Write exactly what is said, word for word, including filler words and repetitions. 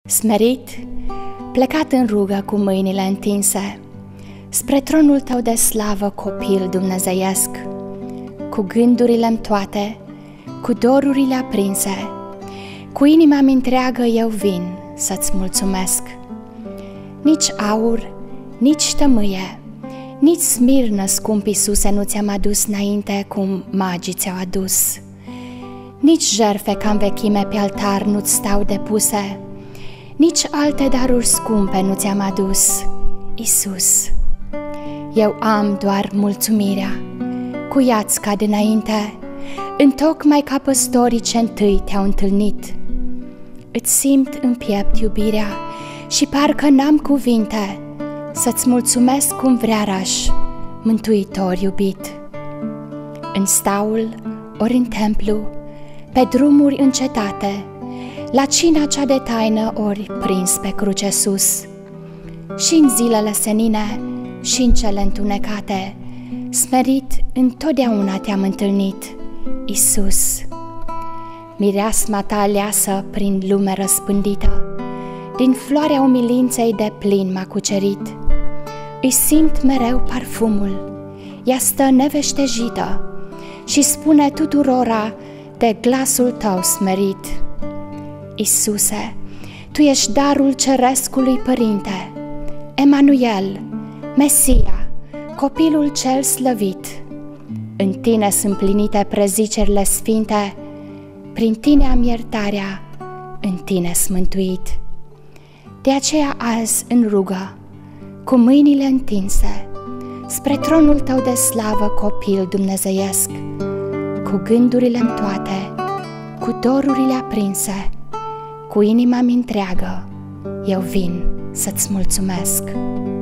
Smerit, plecat în rugă cu mâinile întinse, spre tronul tău de slavă, copil dumnezeiesc, cu gândurile-mi toate, cu dorurile aprinse, cu inima-mi întreagă eu vin să-ți mulțumesc. Nici aur, nici tămâie, nici smirnă, scump Iisuse, nu ți-am adus înainte cum magii ți-au adus. Nici jerfe ca în vechime pe altar nu-ți stau depuse, nici alte daruri scumpe nu ți-am adus, Iisus. Eu am doar mulțumirea, cu ea-ți cad înainte, întocmai ca păstorii ce întâi te-au întâlnit. Îți simt în piept iubirea și parcă n-am cuvinte să-ți mulțumesc cum vrearaș, Mântuitor iubit. În staul, ori în templu, pe drumuri încetate, la cina cea de taină, ori prins pe cruce sus, și în zilele senine și în cele întunecate, smerit întotdeauna te-am întâlnit, Iisus. Mireasma ta aleasă prin lume răspândită, din floarea umilinței de plin m-a cucerit. Îi simt mereu parfumul, ea stă neveștejită și spune tuturora de glasul tău smerit. Iisuse, tu ești darul cerescului Părinte, Emanuel, Mesia, copilul cel slăvit. În tine sunt plinite prezicerile sfinte, prin tine am iertarea, în tine sunt mântuit. De aceea azi în rugă, cu mâinile întinse, spre tronul tău de slavă, copil dumnezeiesc, cu gândurile-mi toate, cu dorurile aprinse, cu inima-mi întreagă, eu vin să-ți mulțumesc.